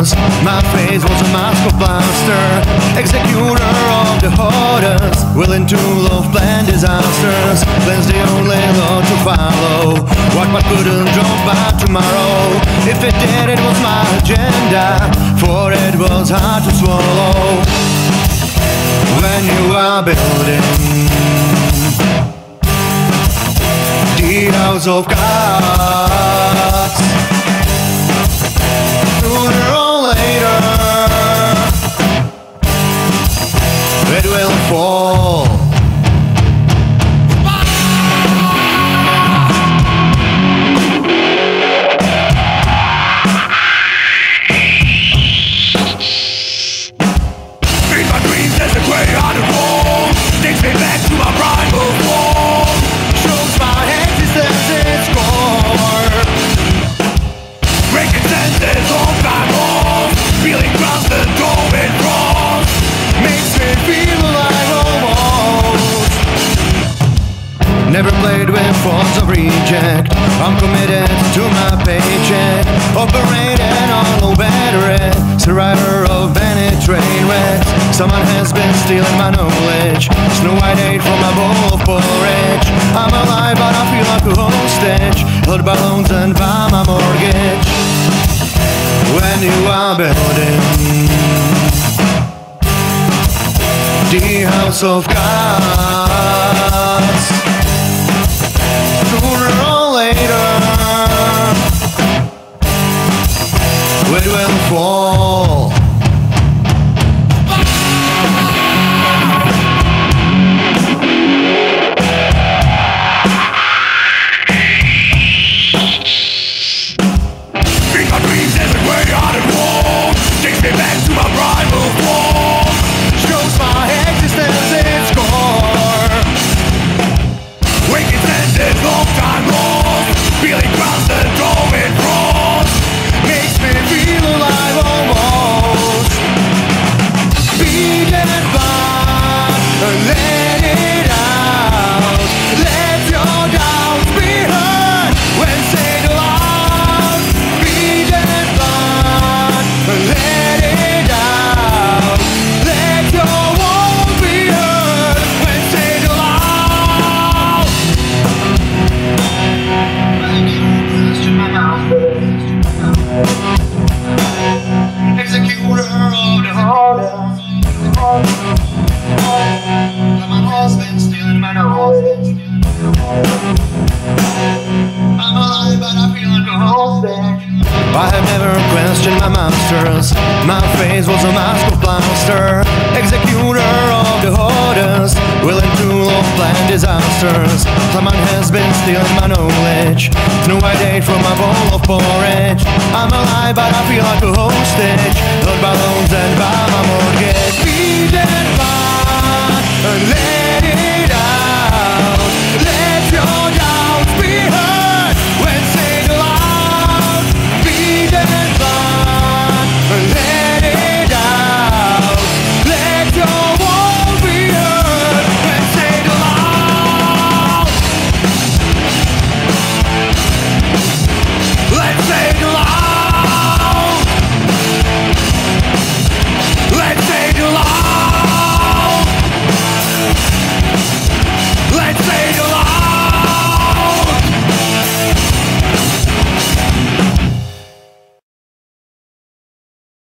monsters. My face was a mask of plaster, executor of the orders, willing to love, plan disasters. Plan's the only law to follow. What couldn't jump back tomorrow? If it did, it was my agenda, for it was hard to swallow. When you are building the house of cards, sooner or later it will fall. In my dreams there's a gray-hearted wall, takes me back to my primal form, shows my existence its core. Breaking senses all time off, feeling grounds the going wrong, makes me feel alive almost. Never played with forms of reject, I'm committed to my paycheck, operating on low battery, survivor of many train wrecks. Someone has been stealing my knowledge, Snow White ate from my bowl of porridge. I'm alive but I feel like a hostage, held by loans and by my mortgage. When you are building the house of cards, sooner or later it will fall. In my dreams there's a gray-hearted wall, takes me back to my primal form, shows my existence its core. Waking senses long time lost, feeling grounds the going wrong, makes me feel alive almost. Beat it back, let it out, let your doubts be heard when said aloud. Beat it back, let it out, let your walls be heard when said aloud. Executor of the orders, my husband stealing my knowledge. I'm alive but I feel like a hostage. I have never questioned my masters, my face was a mask of plaster, executor of the orders, willing to love, plan disasters. Someone has been stealing my knowledge, Snow White ate from my bowl of porridge. I'm alive but I feel like a hostage, held by loans and